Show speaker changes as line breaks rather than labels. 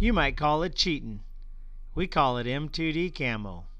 You might call it cheating. We call it M2D CAMO.